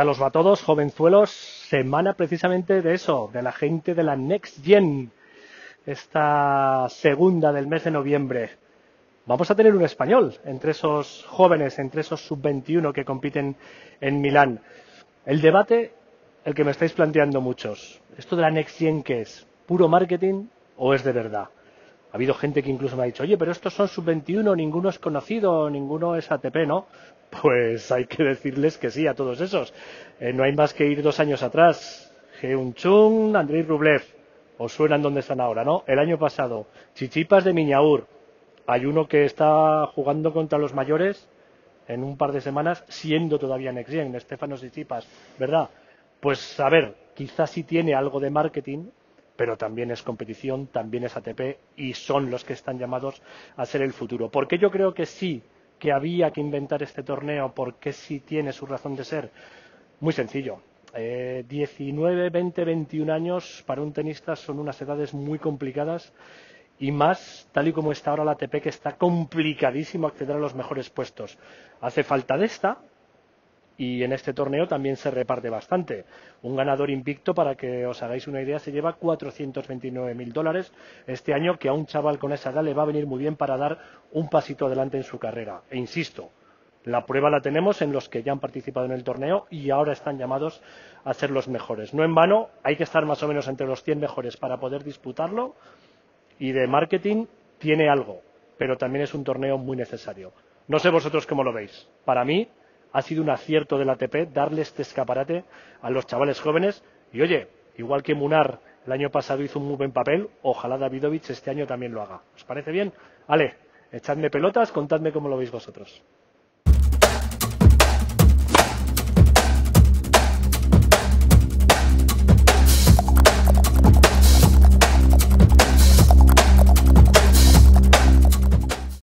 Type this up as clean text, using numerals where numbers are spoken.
los va a todos, jovenzuelos? Semana precisamente de eso, de la gente de la Next Gen, esta segunda del mes de noviembre. Vamos a tener un español entre esos jóvenes, entre esos sub-21 que compiten en Milán. El debate, el que me estáis planteando muchos, ¿esto de la Next Gen qué es? ¿Puro marketing o es de verdad? Ha habido gente que incluso me ha dicho, oye, pero estos son sub-21, ninguno es conocido, ninguno es ATP, ¿no? Pues hay que decirles que sí a todos esos. No hay más que ir 2 años atrás. Heung-Chun, Andrei Rublev. Os suenan dónde están ahora, ¿no? El año pasado, Chichipas de Miñaur. Hay uno que está jugando contra los mayores en un par de semanas, siendo todavía Next Gen, Stefanos Tsitsipas, ¿verdad? Pues a ver, quizás sí tiene algo de marketing, pero también es competición, también es ATP y son los que están llamados a ser el futuro. ¿Por qué yo creo que sí, que había que inventar este torneo? ¿Por qué sí tiene su razón de ser? Muy sencillo. 19, 20, 21 años para un tenista son unas edades muy complicadas y más tal y como está ahora la ATP, que está complicadísimo acceder a los mejores puestos. Hace falta de esta, y en este torneo también se reparte bastante. Un ganador invicto, para que os hagáis una idea, se lleva $429.000 este año, que a un chaval con esa edad le va a venir muy bien para dar un pasito adelante en su carrera. E insisto, la prueba la tenemos en los que ya han participado en el torneo y ahora están llamados a ser los mejores. No en vano, hay que estar más o menos entre los 100 mejores para poder disputarlo, y de marketing tiene algo, pero también es un torneo muy necesario. No sé vosotros cómo lo veis. Para mí ha sido un acierto del ATP darle este escaparate a los chavales jóvenes y, oye, igual que Munar el año pasado hizo un muy buen papel, ojalá Davidovich este año también lo haga. ¿Os parece bien? Ale, echadme pelotas, contadme cómo lo veis vosotros.